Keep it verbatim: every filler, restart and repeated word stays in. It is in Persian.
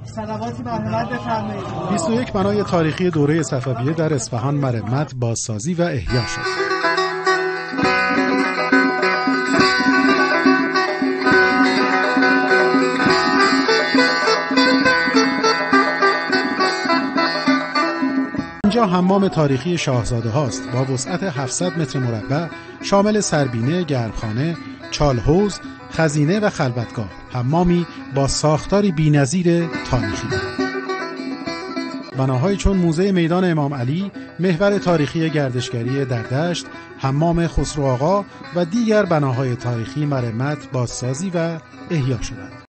صلواتی مرحمت بفرمایید. بیست و یک بنای تاریخی دوره صفویه در اصفهان مرمت، بازسازی و احیا شد. اینجا حمام تاریخی شاهزاده هاست با وسعت هفتصد متر مربع، شامل سربینه، گرمخانه، چالحوض، خزینه و خلوتگاه. حمامی با ساختاری بی‌نظیر تاریخی. بناهای چون موزه میدان امام علی، محور تاریخی گردشگری در دشت، حمام خسرو آقا و دیگر بناهای تاریخی مرمت، بازسازی و احیا شدند.